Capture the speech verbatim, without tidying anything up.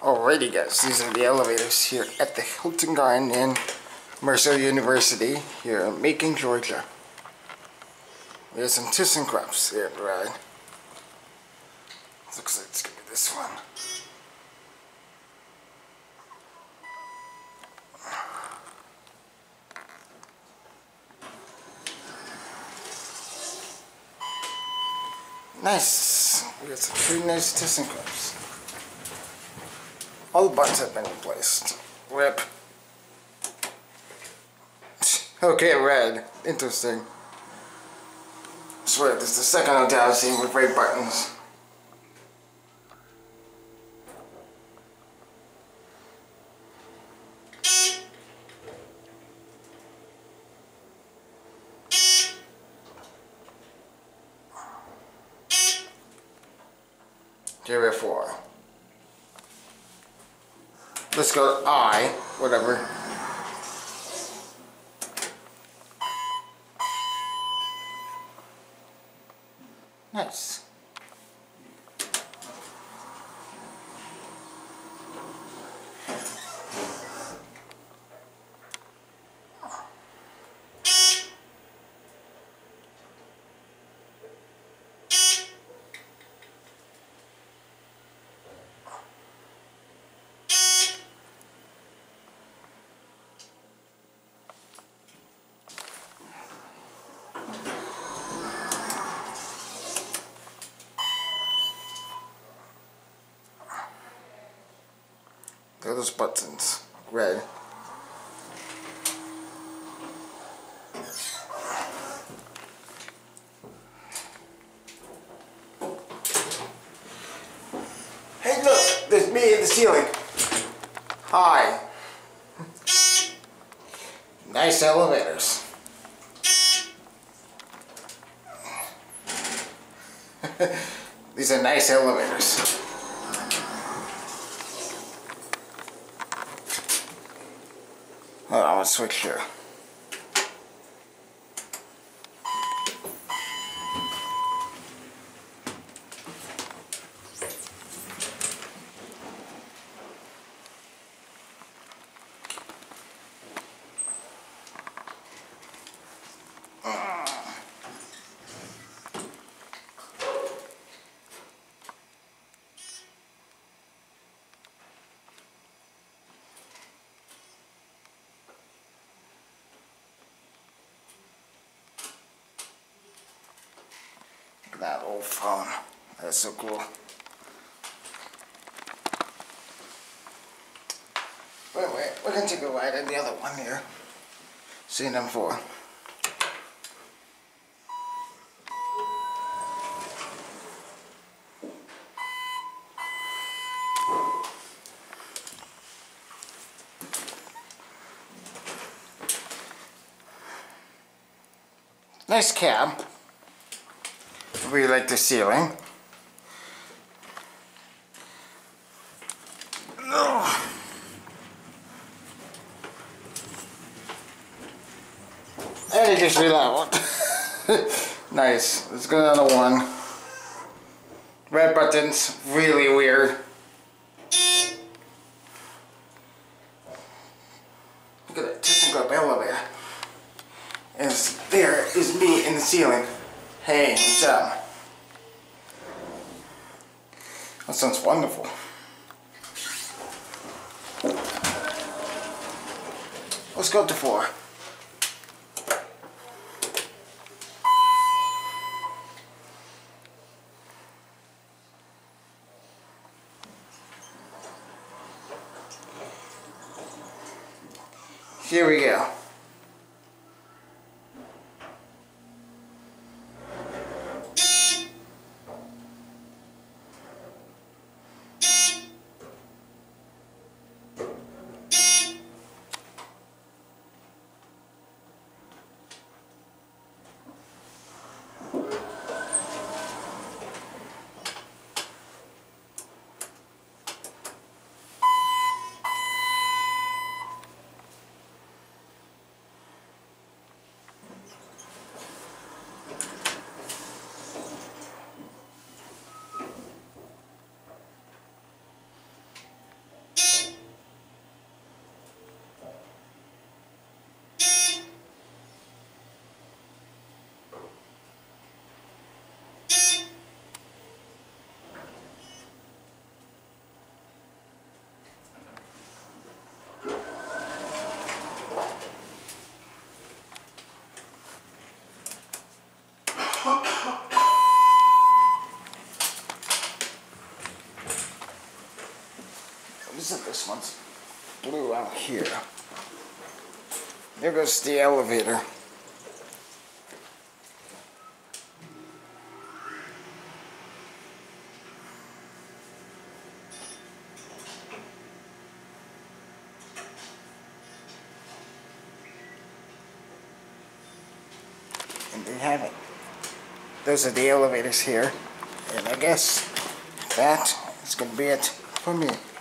Alrighty guys, these are the elevators here at the Hilton Garden in Mercer University here in Macon, Georgia. There's some ThyssenKrupps here to ride. Looks like it's gonna be this one. Nice. We got some pretty nice ThyssenKrupps. All the butts have been replaced. Rip. Okay, red. Interesting. I swear, this is the second hotel I've seen with red buttons. Here we four. Let's go I, whatever. Nice. Look at those buttons, red. Hey look, there's me in the ceiling. Hi. Nice elevators. These are nice elevators. Hold on, I'm gonna switch here. That old phone. That's so cool. Wait, wait, we're gonna take a ride at the other one here. C N M four. Nice cab. I really like the ceiling. Oh. And it just read out. Nice. Let's go down to one. Red buttons, really weird. Look at that ThyssenKrupp elevator. And there is me in the ceiling. Hey, what's up? That sounds wonderful. Let's go to four. Here we go. What is it? This one's blue out here. There goes the elevator. And there you have it. Those are the elevators here. And I guess that is going to be it for me.